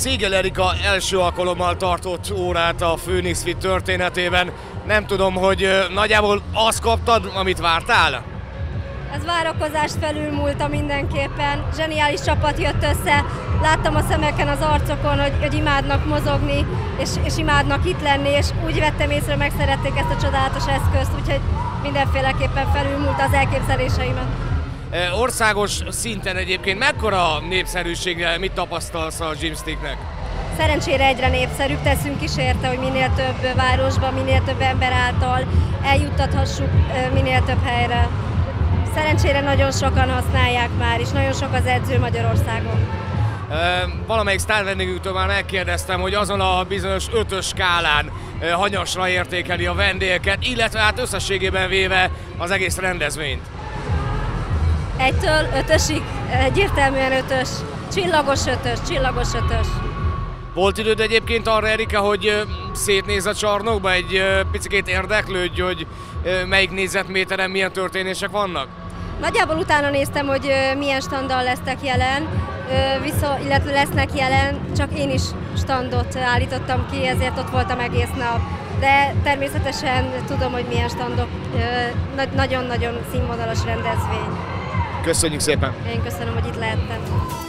Cégel Erika első alkalommal tartott órát a Phoenix Fit történetében. Nem tudom, hogy nagyjából azt kaptad, amit vártál? Ez várakozást felülmúlta mindenképpen. Zseniális csapat jött össze. Láttam a szemeken, az arcokon, hogy imádnak mozogni, és imádnak itt lenni, és úgy vettem észre, megszerették ezt a csodálatos eszközt, úgyhogy mindenféleképpen felülmúlt az elképzeléseimet. Országos szinten egyébként mekkora népszerűséggel mit tapasztalsz a gymsticknek? Szerencsére egyre népszerűbb, teszünk is érte, hogy minél több városba, minél több ember által eljuttathassuk minél több helyre. Szerencsére nagyon sokan használják már, és nagyon sok az edző Magyarországon. Valamelyik sztárvendégünktől már megkérdeztem, hogy azon a bizonyos 5-ös skálán hanyasra értékeli a vendégeket, illetve hát összességében véve az egész rendezvényt. 1-től 5-ösig, egyértelműen 5-ös, csillagos 5-ös. Volt időd egyébként arra, Erika, hogy szétnéz a csarnokba, egy picit érdeklődj, hogy melyik négyzetméteren milyen történések vannak? Nagyjából utána néztem, hogy milyen standal lesznek jelen, illetve lesznek jelen, csak én is standot állítottam ki, ezért ott voltam egész nap. De természetesen tudom, hogy milyen standok, nagyon-nagyon színvonalas rendezvény. Köszönjük szépen! Én köszönöm, hogy itt lehettem.